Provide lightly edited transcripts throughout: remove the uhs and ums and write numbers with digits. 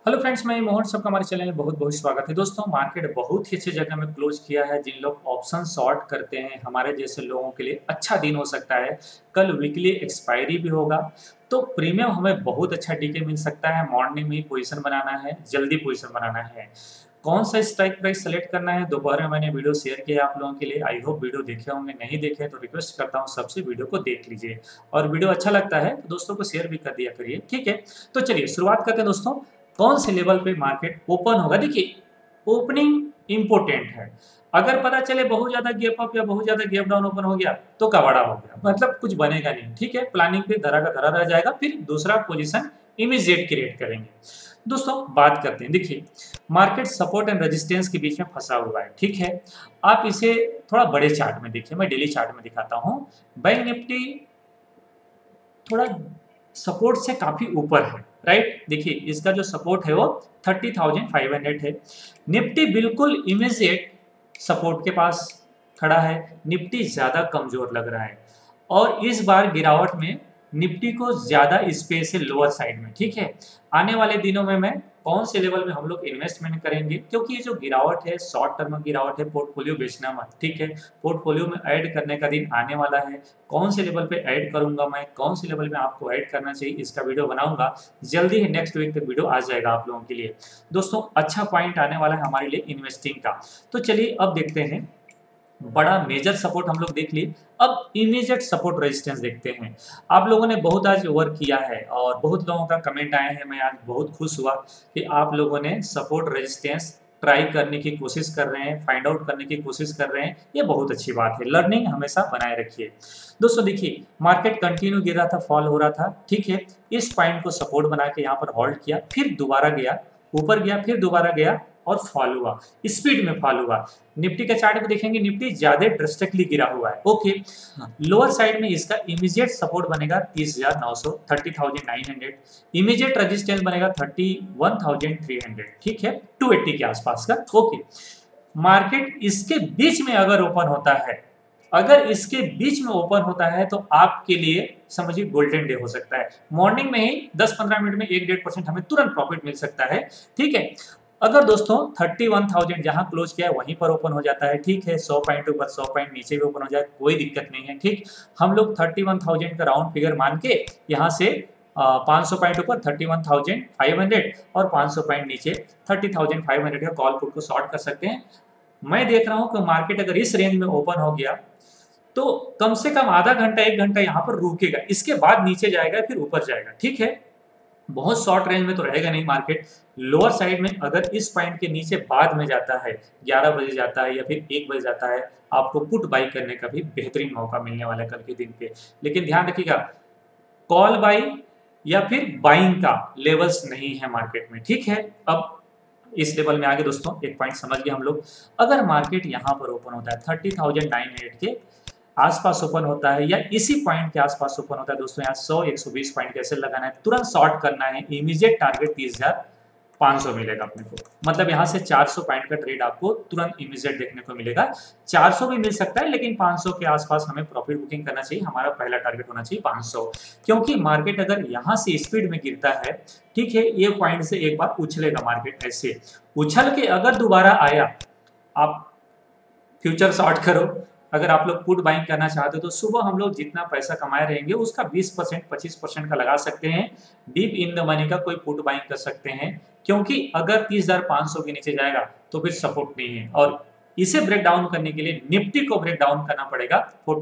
Hello friends, मैं मोहन, सबका हमारे चैनल में बहुत बहुत स्वागत है। दोस्तों, मार्केट बहुत ही अच्छी जगह में क्लोज किया है। जिन लोग ऑप्शन शॉर्ट करते हैं, हमारे जैसे लोगों के लिए अच्छा दिन हो सकता है। कल वीकली एक्सपायरी भी होगा, तो प्रीमियम हमें बहुत अच्छा डीके मिल सकता है। मॉर्निंग में ही पोजीशन बनाना है, जल्दी पोजीशन बनाना है। कौन सा स्ट्राइक प्राइस सेलेक्ट करना है, दोपहर में मैंने वीडियो शेयर किया आप लोगों के लिए। आई होप वीडियो देखे होंगे, नहीं देखे तो रिक्वेस्ट करता हूँ सबसे वीडियो को देख लीजिए। और वीडियो अच्छा लगता है तो दोस्तों को शेयर भी कर दिया करिए, ठीक है। तो चलिए शुरुआत करते हैं दोस्तों। कौन से लेवल पे मार्केट ओपन होगा। देखिए, ओपनिंग इंपॉर्टेंट है। अगर पता चले बहुत ज्यादा गैप अप या बहुत ज्यादा गैप डाउन ओपन हो गया तो कबाड़ा हो गया, मतलब कुछ बनेगा नहीं, ठीक है। प्लानिंग पे धरा का धरा रह जाएगा, फिर दूसरा पोजीशन इमीडिएट क्रिएट करेंगे। दोस्तों बात करते हैं। देखिए, मार्केट सपोर्ट एंड रेजिस्टेंस के बीच में फंसा हुआ है, ठीक है। आप इसे थोड़ा बड़े चार्ट में देखिए, मैं डेली चार्ट में दिखाता हूँ। बैंक निफ्टी थोड़ा सपोर्ट से काफी ऊपर है, राइट। देखिए, इसका जो सपोर्ट है वो 30,500 है। निफ्टी बिल्कुल इमीडिएट सपोर्ट के पास खड़ा है। निफ्टी ज्यादा कमजोर लग रहा है और इस बार गिरावट में निफ्टी को ज्यादा स्पेस है लोअर साइड में, ठीक है। आने वाले दिनों में मैं कौन से लेवल में हम लोग इन्वेस्टमेंट करेंगे, क्योंकि ये जो गिरावट है शॉर्ट टर्म गिरावट है, पोर्टफोलियो बेचना मत, ठीक है। पोर्टफोलियो में ऐड करने का दिन आने वाला है। कौन से लेवल पे ऐड करूंगा मैं, कौन से लेवल में आपको ऐड करना चाहिए, इसका वीडियो बनाऊंगा। जल्दी ही नेक्स्ट वीक तक वीडियो आ जाएगा आप लोगों के लिए। दोस्तों, अच्छा पॉइंट आने वाला है हमारे लिए इन्वेस्टिंग का। तो चलिए अब देखते हैं। बड़ा मेजर सपोर्ट हम लोग देख लिए, अब इमीडिएट सपोर्ट रेजिस्टेंस देखते हैं। आप लोगों ने बहुत आज वर्क किया है और बहुत लोगों का कमेंट आया है। मैं आज बहुत खुश हुआ कि आप लोगों ने सपोर्ट रेजिस्टेंस ट्राई करने की कोशिश कर रहे हैं, फाइंड आउट करने की कोशिश कर रहे हैं। ये बहुत अच्छी बात है। लर्निंग हमेशा बनाए रखिए। दोस्तों देखिए, मार्केट कंटिन्यू गिर रहा था, फॉल हो रहा था, ठीक है। इस पॉइंट को सपोर्ट बना के यहाँ पर होल्ड किया, फिर दोबारा गया, ऊपर गया, फिर दोबारा गया और फॉल हुआ, स्पीड में फॉल हुआ। निफ्टी के चार्ट में देखेंगे, निफ्टी ज्यादा ड्रेस्टिकली गिरा हुआ है, ओके। लोअर साइड में इसका इमीडिएट सपोर्ट बनेगा 30,900, 30,900। इमीडिएट रेजिस्टेंस बनेगा 31,300, ठीक है, 280 के आसपास का, ओके। मार्केट इसके बीच में अगर ओपन होता है, अगर इसके बीच में ओपन होता है तो आपके लिए समझिए गोल्डन डे हो सकता है। मॉर्निंग में ही 10-15 मिनट में 1-1.5% हमें तुरंत प्रॉफिट मिल सकता है, ठीक है। अगर दोस्तों 31,000 जहां क्लोज किया है वहीं पर ओपन हो जाता है, ठीक है। 100 पॉइंट ऊपर 100 पॉइंट नीचे भी ओपन हो जाए, कोई दिक्कत नहीं है, ठीक। हम लोग 31,000 का राउंड फिगर मान के यहाँ से 500 पॉइंट ऊपर 31,500 और 500 पॉइंट नीचे 30,500 का कॉल पुट को शॉर्ट कर सकते हैं। मैं देख रहा हूं कि मार्केट अगर इस रेंज में ओपन हो गया तो कम से कम आधा घंटा 1 घंटा यहाँ पर रुकेगा, इसके बाद नीचे जाएगा, फिर ऊपर जाएगा, ठीक है। बहुत शॉर्ट रेंज में तो रहेगा नहीं मार्केट। लोअर साइड में अगर इस पॉइंट के नीचे बाद में जाता है, 11 बजे जाता है या फिर 1 बजे जाता है, आपको पुट बाई करने का भी बेहतरीन मौका मिलने वाला है कल के दिन पे। लेकिन ध्यान रखिएगा, कॉल बाई या फिर बाइंग का लेवल्स नहीं है मार्केट में, ठीक है। अब इस लेवल में आगे दोस्तों एक पॉइंट समझ गए हम लोग। अगर मार्केट यहाँ पर ओपन होता है 30,900 के आसपास ओपन होता है या इसी पॉइंट के आसपास ओपन होता है, दोस्तों यहाँ 100-120 पॉइंट कैसे लगाना है, तुरंत शॉर्ट करना है। इमीडिएट टारगेट 30,500 मिलेगा अपने को, मतलब यहाँ से 400 पॉइंट का ट्रेड आपको तुरंत इमीडिएट देखने को मिलेगा। 400 भी मिल सकता है, लेकिन 500 के आसपास हमें प्रॉफिट बुकिंग करना चाहिए। हमारा पहला टारगेट होना चाहिए 500, क्योंकि मार्केट अगर यहाँ से स्पीड में गिरता है, ठीक है, ये पॉइंट से एक बार उछलेगा मार्केट, ऐसे उछल के अगर दोबारा आया, आप फ्यूचर शॉर्ट करो। अगर आप लोग पुट बाइंग करना चाहते हो तो सुबह हम लोग जितना पैसा कमाए रहेंगे उसका 20% 25% का लगा सकते हैं। डीप इन द मनी का कोई पुट बाइंग कर सकते हैं, क्योंकि अगर 30,500 के नीचे जाएगा तो फिर सपोर्ट नहीं है। और इसे ब्रेक डाउन करने के लिए निफ्टी को ब्रेक डाउन करना पड़ेगा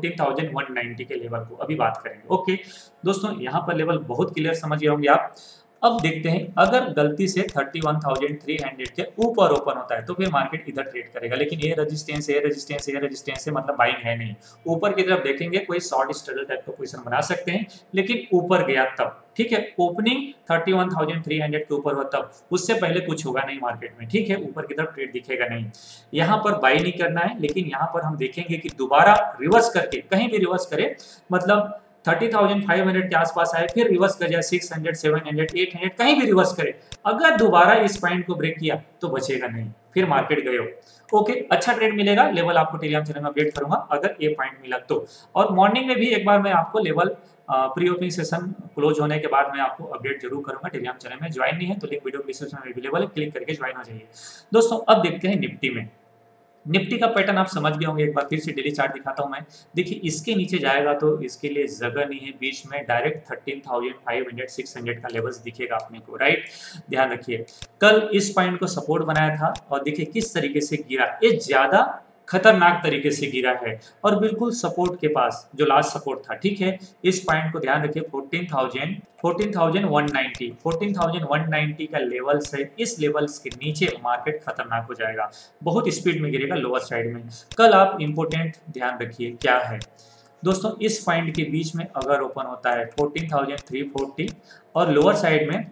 14,190 के लेवल को। अभी बात करेंगे, ओके। दोस्तों यहाँ पर लेवल बहुत क्लियर समझ गए होंगे आप। अब देखते हैं, अगर गलती से 31,300 के ऊपर ओपन होता है तो फिर मार्केट इधर ट्रेड करेगा, लेकिन ये रेजिस्टेंस है, रेजिस्टेंस है, रेजिस्टेंस है, मतलब बाइंग है नहीं। ऊपर की तरफ देखेंगे कोई शॉर्ट स्ट्रगल टाइप का पोजीशन बना सकते हैं, लेकिन ऊपर गया तब, ठीक है। ओपनिंग 31,300 के ऊपर हो तब, उससे पहले कुछ होगा नहीं मार्केट में, ठीक है। ऊपर की तरफ ट्रेड दिखेगा नहीं। यहाँ पर बाई नहीं करना है, लेकिन यहाँ पर हम देखेंगे कि दोबारा रिवर्स करके, कहीं भी रिवर्स करे, मतलब 30,500 के आसपास आए, फिर रिवर्स कर जाए 600, 700, 800, कहीं भी रिवर्स करे, अगर दोबारा इस पॉइंट को ब्रेक किया तो बचेगा नहीं, फिर मार्केट गए हो, ओके, अच्छा ट्रेड मिलेगा, लेवल आपको टेलीग्राम चैनल में अपडेट करूंगा अगर ये पॉइंट मिला तो। और मॉर्निंग में भी एक बार मैं आपको level pre opening session close होने के बाद मैं आपको अपडेट जरूर करूंगा। टेलीग्राम चैनल में ज्वाइन नहीं है तो लिंक वीडियो डिस्क्रिप्शन में अवेलेबल है, क्लिक करके ज्वाइन हो जाइए। दोस्तों अब देखते हैं निफ्टी में। निफ्टी का पैटर्न आप समझ गए होंगे, एक बार फिर से डेली चार्ट दिखाता हूं मैं। देखिए इसके नीचे जाएगा तो इसके लिए जगह नहीं है, बीच में डायरेक्ट 13,500 600 का लेवल्स दिखेगा अपने को, राइट। ध्यान रखिए कल इस पॉइंट को सपोर्ट बनाया था और देखिए किस तरीके से गिरा, ये ज्यादा खतरनाक तरीके से गिरा है और बिल्कुल सपोर्ट के पास जो लास्ट सपोर्ट था, ठीक है। इस पॉइंट को ध्यान रखिए 14,190 का लेवल से इस लेवल्स के नीचे मार्केट खतरनाक हो जाएगा, बहुत स्पीड में गिरेगा लोअर साइड में। कल आप इंपोर्टेंट ध्यान रखिए क्या है दोस्तों, इस पॉइंट के बीच में अगर ओपन होता है 14,340 और लोअर साइड में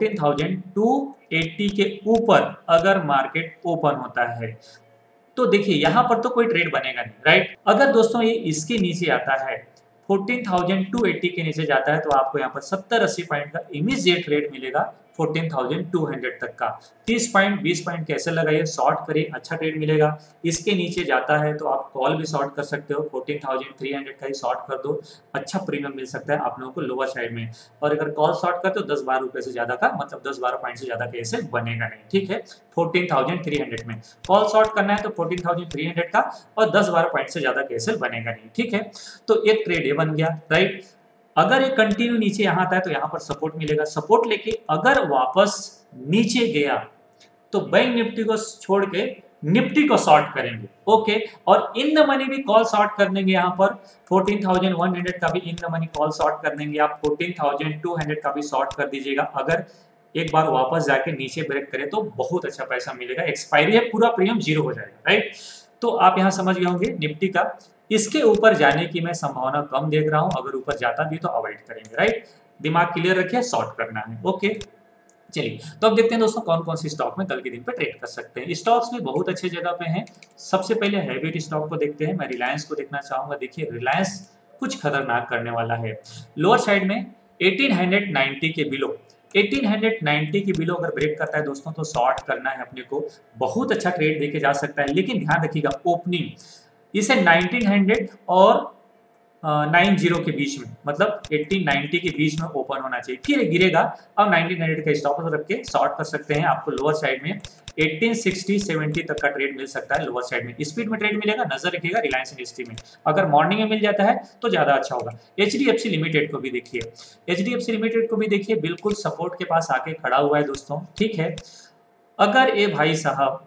14,280 के ऊपर अगर मार्केट ओपन होता है तो देखिए यहां पर तो कोई ट्रेड बनेगा नहीं, राइट। अगर दोस्तों ये इसके नीचे आता है 14,280 के नीचे जाता है तो आपको यहाँ पर 70-80 पॉइंट का इमीडिएट ट्रेड मिलेगा 14,200 तक का। 30 पॉइंट 20 पॉइंट कैसे लगाइए, शॉर्ट करिए, अच्छा ट्रेड मिलेगा। इसके नीचे जाता है तो आप कॉल भी शॉर्ट कर सकते हो, 14,300 का ही शॉर्ट कर दो, अच्छा प्रीमियम मिल सकता है आप लोगों को लोअर साइड में। और अगर कॉल शॉर्ट करते हो 10-12 रुपए से ज्यादा का, मतलब 10-12 पॉइंट से ज्यादा कैसे बनेगा नहीं, ठीक है। 14,300 में कॉल शॉर्ट करना है तो 14,300 का और 10-12 पॉइंट से ज्यादा कैसे बनेगा नहीं, ठीक है। तो एक ट्रेड ये बन गया, राइट। अगर ये कंटिन्यू नीचे यहाँ आता है तो यहाँ पर सपोर्ट मिलेगा, सपोर्ट लेके अगर वापस नीचे गया तो बैंक निफ्टी को छोड़ के निफ्टी को शॉर्ट करेंगे, ओके। और इन द मनी भी कॉल शॉर्ट कर देंगे, यहाँ पर 14,100 का भी in the money call short कर देंगे, आप 14,200 का भी शॉर्ट कर दीजिएगा। अगर एक बार वापस जाके नीचे ब्रेक करे तो बहुत अच्छा पैसा मिलेगा, एक्सपायरी है, पूरा प्रीमियम जीरो हो जाएगा, राइट। तो आप यहाँ समझ गए होंगे निफ्टी का। इसके ऊपर जाने की मैं संभावना कम देख रहा हूं, अगर ऊपर जाता भी तो अवॉइड करेंगे, राइट। दिमाग क्लियर रखिए, शॉर्ट करना है, ओके। चलिए तो अब देखते हैं दोस्तों कौन कौन सी स्टॉक में कल के दिन पे ट्रेड कर सकते हैं। स्टॉक्स भी बहुत अच्छे जगह पे हैं। सबसे पहले हैवी स्टॉक को देखते हैं, मैं रिलायंस को देखना चाहूंगा। देखिए रिलायंस कुछ खतरनाक करने वाला है। लोअर साइड में 1890 के बिलो, 1890 के बिलो अगर ब्रेक करता है दोस्तों तो शॉर्ट करना है अपने को, बहुत अच्छा ट्रेड देके जा सकता है। लेकिन ध्यान रखिएगा ओपनिंग इसे 1900 और 90 के बीच में, मतलब 1890 के बीच में ओपन होना चाहिए, फिर गिरेगा। अब 1900 का स्टॉप रख के शॉर्ट कर सकते हैं। आपको लोअर साइड में 1860-70 तक का ट्रेड मिल सकता है, लोअर साइड में स्पीड में ट्रेड मिलेगा। नजर रखिएगा रिलायंस इंडस्ट्री में, अगर मॉर्निंग में मिल जाता है तो ज्यादा अच्छा होगा। HDFC लिमिटेड को भी देखिए, HDFC लिमिटेड को भी देखिए, बिल्कुल सपोर्ट के पास आके खड़ा हुआ है दोस्तों, ठीक है। अगर ये भाई साहब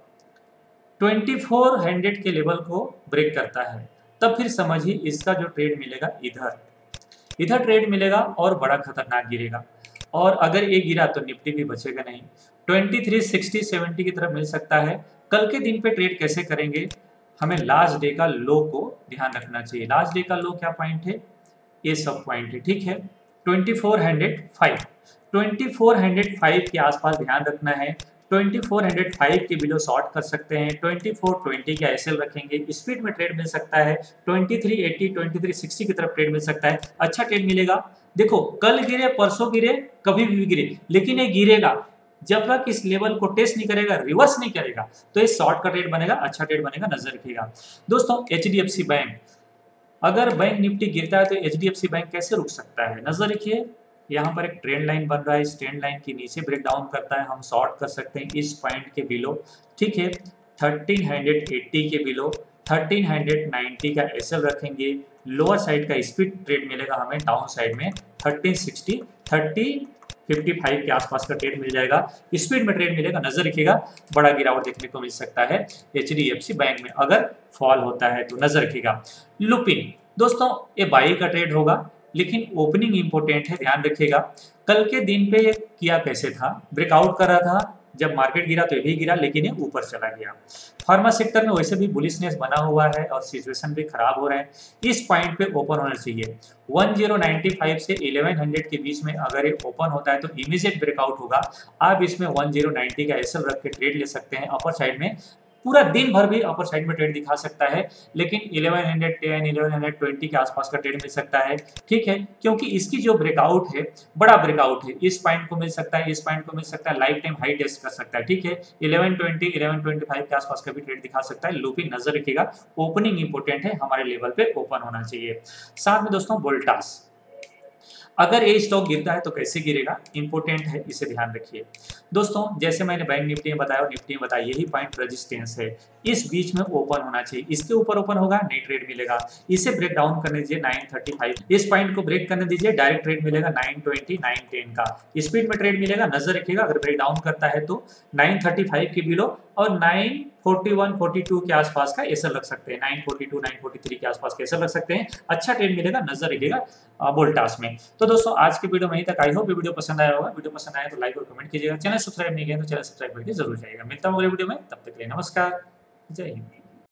2400 के लेवल को ब्रेक करता है तब फिर समझिए इसका जो ट्रेड मिलेगा इधर ट्रेड मिलेगा और बड़ा खतरनाक गिरेगा। और अगर ये गिरा तो निफ्टी भी बचेगा नहीं, 2360-70 की तरफ मिल सकता है। कल के दिन पे ट्रेड कैसे करेंगे, हमें लास्ट डे का लो को ध्यान रखना चाहिए। लास्ट डे का लो क्या पॉइंट है, ये सब पॉइंट है, ठीक है। 2405 के आसपास ध्यान रखना है। 2405 के बिलो शॉर्ट कर सकते हैं। 2420 का एसएल रखेंगे, स्पीड में ट्रेड मिल सकता है। 2380 2360 की तरफ ट्रेड मिल सकता है, अच्छा ट्रेड मिलेगा। देखो कल गिरे परसों गिरे कभी भी गिरे, लेकिन ये गिरेगा जब तक इस लेवल को टेस्ट नहीं करेगा, रिवर्स नहीं करेगा तो ये शॉर्ट का ट्रेड बनेगा, अच्छा ट्रेड बनेगा, नजर रखिएगा। दोस्तों HDFC बैंक, अगर बैंक निफ्टी गिरता है तो HDFC बैंक कैसे रुक सकता है, नजर रखिए। यहाँ पर एक ट्रेंड लाइन बन रहा है, इस ट्रेंड लाइन के नीचे ब्रेक डाउन करता है, हम शॉर्ट कर सकते हैं इस पॉइंट के बिलो, ठीक है। 1380 के बिलो 1390 का एसएल रखेंगे। लोअर साइड का स्पीड ट्रेड मिलेगा हमें, डाउन साइड में 1360 3055 के आसपास का ट्रेड मिल जाएगा, स्पीड में ट्रेड मिलेगा, नजर रखिएगा। बड़ा गिरावट देखने को मिल सकता है HDFC बैंक में अगर फॉल होता है तो, नजर रखिएगा। लुपिन दोस्तों ये बाई का ट्रेड होगा, लेकिन ओपनिंग इंपॉर्टेंट है, ध्यान रखिएगा। कल के दिन पे किया कैसे था, ब्रेकआउट कर रहा था, जब मार्केट गिरा तो ये भी गिरा, लेकिन ये ऊपर चला गया। फार्मा सेक्टर में वैसे भी बुलिशनेस बना हुआ है और सिचुएशन भी खराब हो रहा है, इस पॉइंट पे ओपन होना चाहिए। 1095 से 1100 के बीच में अगर ये ओपन होता है तो इमीडिएट ब्रेकआउट होगा। आप इसमें 1090 का एसएल रख के ट्रेड ले सकते हैं। अपर साइड में पूरा दिन भर भी अपर साइड में ट्रेड दिखा सकता है, लेकिन 1110 1120 के आसपास का ट्रेड मिल सकता है। ठीक है, क्योंकि इसकी जो ब्रेकआउट है बड़ा ब्रेकआउट है, इस पॉइंट को मिल सकता है, इस पॉइंट को मिल सकता है, लाइफ टाइम हाई टेस्ट कर सकता है। ठीक है, 1120 1125 के आसपास का भी ट्रेड दिखा सकता है। लूपी नजर रखिएगा, ओपनिंग इंपॉर्टेंट है, हमारे लेवल पे ओपन होना चाहिए। साथ में दोस्तों वोल्टास, अगर ये स्टॉक गिरता है तो कैसे गिरेगा, इंपॉर्टेंट है, इसे ध्यान रखिए। दोस्तों जैसे मैंने बैंक निफ्टी में बताया और निफ्टी में बताया, यही पॉइंट रेजिस्टेंस है, इस बीच में ओपन होना चाहिए। इसके ऊपर ओपन होगा नई ट्रेड मिलेगा। इसे ब्रेक डाउन करने दीजिए 935, इस पॉइंट को ब्रेक करने दीजिए, डायरेक्ट ट्रेड मिलेगा 920 910 का स्पीड में ट्रेड मिलेगा। नजर रखिएगा, अगर ब्रेक डाउन करता है तो 935 के बिलो और 941 42 के आसपास का ऐसा लग सकते हैं, 942 943 के आसपास का ऐसा लग सकते हैं। अच्छा ट्रेड मिलेगा, नजर रखिएगा वोल्टास में। तो दोस्तों आज की वीडियो में यहीं तक। आई होप वीडियो पसंद आया होगा। वीडियो पसंद आया तो लाइक और कमेंट कीजिएगा। चैनल सब्सक्राइब नहीं किया तो चैनल सब्सक्राइब करके जरूर जाइएगा। मिलता हूँ अगले वीडियो में, तब तक के लिए नमस्कार, जय हिंद।